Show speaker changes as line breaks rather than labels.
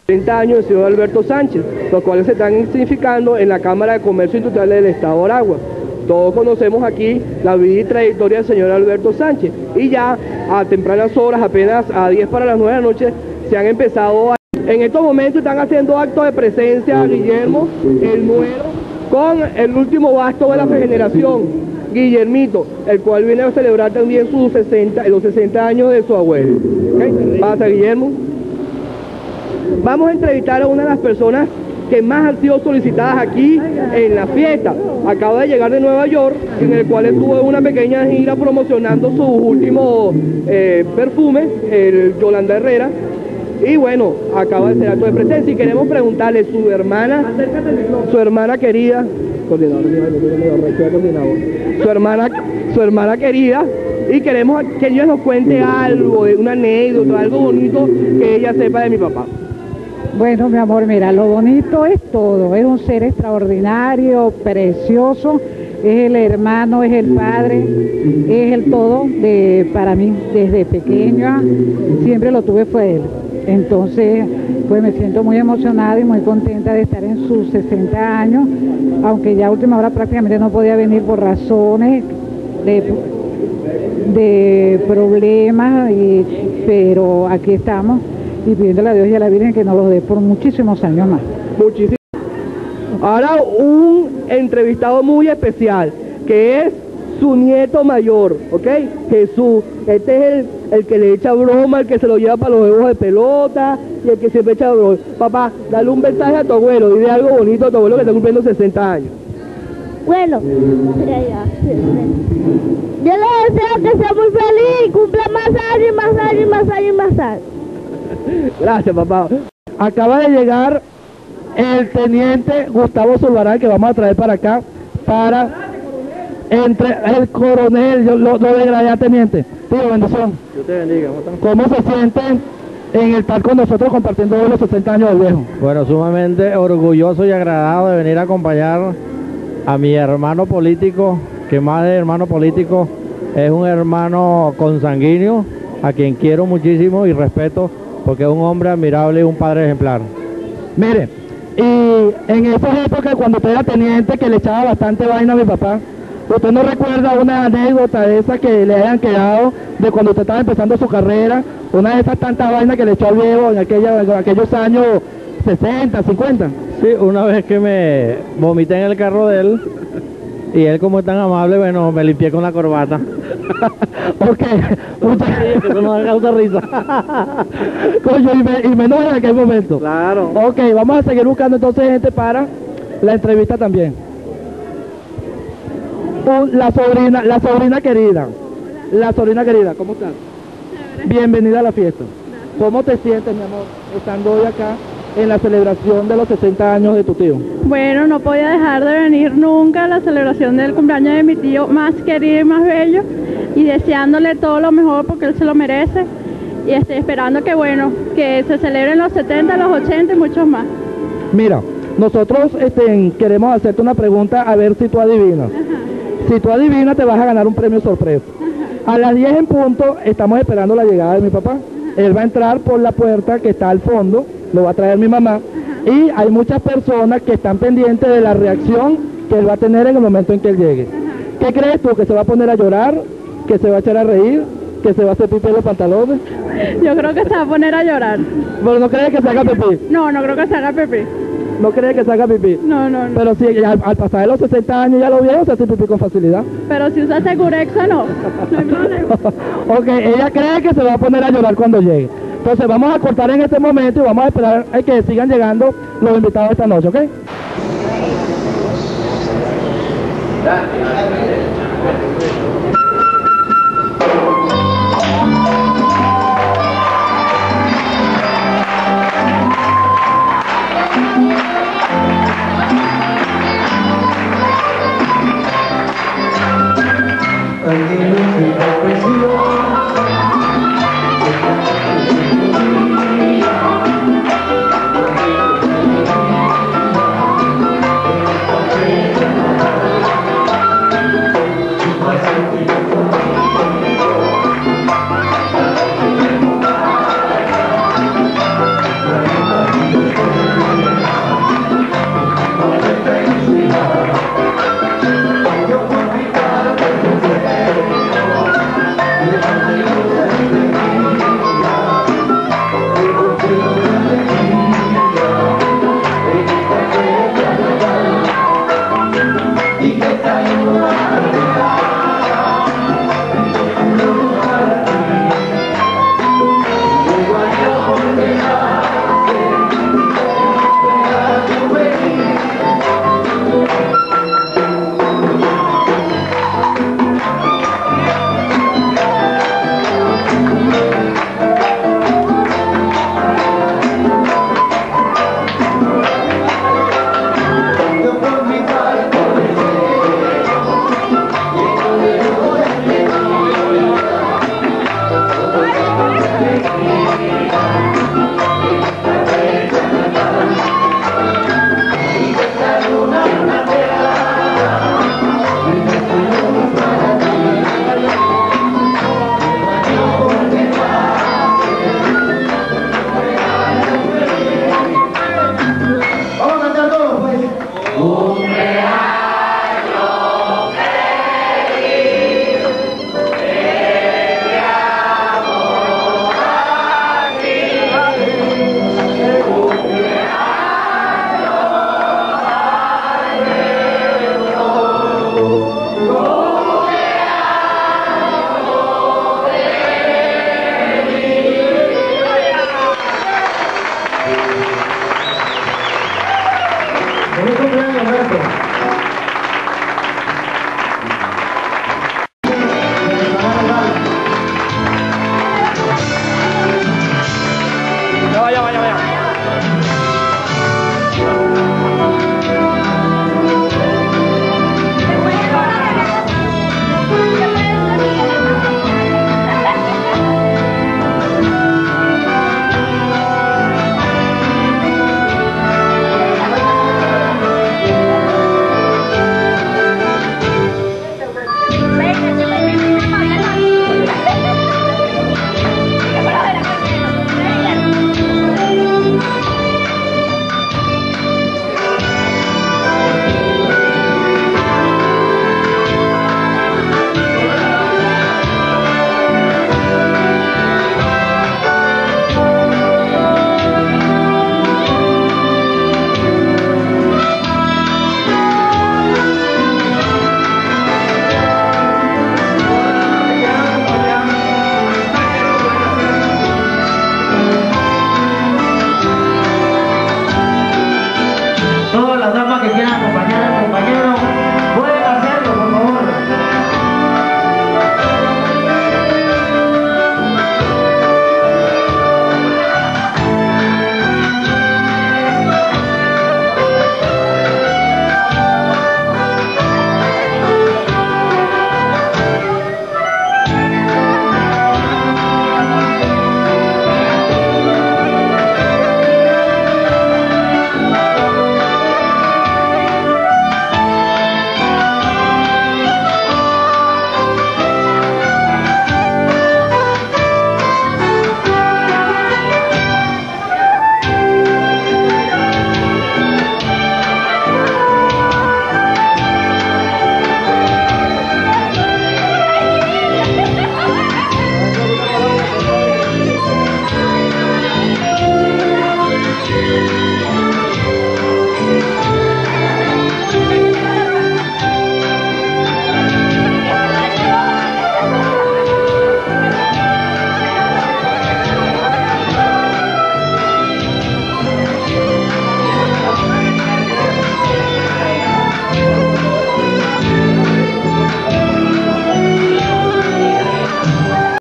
30 años del señor Alberto Sánchez, los cuales se están significando en la Cámara de Comercio Industrial del Estado de Aragua. Todos conocemos aquí la vida y trayectoria del señor Alberto Sánchez, y ya a tempranas horas, apenas a 10 para las 9 de la noche, se han empezado a... En estos momentos están haciendo actos de presencia Guillermo, el nuero, con el último acto de la regeneración, Guillermito, el cual viene a celebrar también los 60 años de su abuelo. ¿Okay? Pasa, Guillermo. Vamos a entrevistar a una de las personas que más han sido solicitadas aquí en la fiesta. Acaba de llegar de Nueva York, en el cual estuvo en una pequeña gira promocionando sus últimos perfumes, el Yolanda Herrera. Y bueno, acaba de ser acto de presencia y queremos preguntarle su hermana querida, su hermana querida, y queremos que ella nos cuente algo, una anécdota, algo bonito que ella sepa de mi papá.
Bueno, mi amor, mira, lo bonito es todo, es un ser extraordinario, precioso, es el hermano, es el padre, es el todo para mí, desde pequeña, siempre lo tuve fue él. Entonces, pues me siento muy emocionada y muy contenta de estar en sus 60 años, aunque ya a última hora prácticamente no podía venir por razones de problemas, pero aquí estamos y pidiéndole a Dios y a la Virgen que nos los dé por muchísimos años más.
Muchísimo. Ahora un entrevistado muy especial, que es su nieto mayor, ¿ok? Jesús. Este es el que le echa broma, el que se lo lleva para los juegos de pelota y el que siempre echa broma. Papá, dale un mensaje a tu abuelo, dile algo bonito a tu abuelo que está cumpliendo 60 años.
Bueno, yo le deseo que sea muy feliz, cumpla más años y más años y más años y más años.
Gracias, papá. Acaba de llegar el teniente Gustavo Zulbarán, que vamos a traer para acá, entre el coronel, lo de allá, teniente. Tío, bendición.
Dios te bendiga.
¿Cómo se sienten en estar con nosotros compartiendo los 60 años del viejo?
Bueno, sumamente orgulloso y agradado de venir a acompañar a mi hermano político, que más de hermano político es un hermano consanguíneo, a quien quiero muchísimo y respeto, porque es un hombre admirable y un padre ejemplar.
Mire, y en esas épocas cuando usted era teniente, que le echaba bastante vaina a mi papá, ¿usted no recuerda una anécdota de esas que le hayan quedado de cuando usted estaba empezando su carrera? Una de esas tantas vainas que le echó al viejo en aquellos años 60, 50.
Sí, una vez que me vomité en el carro de él, y él como es tan amable, bueno, me limpié con la corbata.
Ok,
eso no da causa risa.
Coño, y menos en aquel momento.
Claro.
Ok, vamos a seguir buscando entonces gente para la entrevista también. La sobrina querida. La sobrina querida, ¿cómo estás? Bienvenida a la fiesta. ¿Cómo te sientes, mi amor, estando hoy acá en la celebración de los 60 años de tu tío?
Bueno, no podía dejar de venir nunca a la celebración del cumpleaños de mi tío más querido y más bello, y deseándole todo lo mejor porque él se lo merece, y estoy esperando que bueno, que se celebren los 70, los 80 y muchos más.
Mira, nosotros queremos hacerte una pregunta a ver si tú adivinas. Si tú adivinas te vas a ganar un premio sorpresa. A las 10 en punto estamos esperando la llegada de mi papá. Él va a entrar por la puerta que está al fondo, lo va a traer mi mamá, y hay muchas personas que están pendientes de la reacción que él va a tener en el momento en que él llegue. ¿Qué crees tú? ¿Que se va a poner a llorar? ¿Que se va a echar a reír? ¿Que se va a hacer pipí en los pantalones?
Yo creo que se va a poner a llorar.
¿Pero no crees que se haga pipí?
No, no creo que se haga pipí.
¿No crees que se haga pipí?
No, no, no.
Pero si al pasar de los 60 años ya lo vieron, se hace pipí con facilidad.
Pero si usa Segurexa, no. No hay problema.
Ok, ella cree que se va a poner a llorar cuando llegue. Entonces vamos a cortar en este momento y vamos a esperar a que sigan llegando los invitados esta noche, ¿ok?
Aquí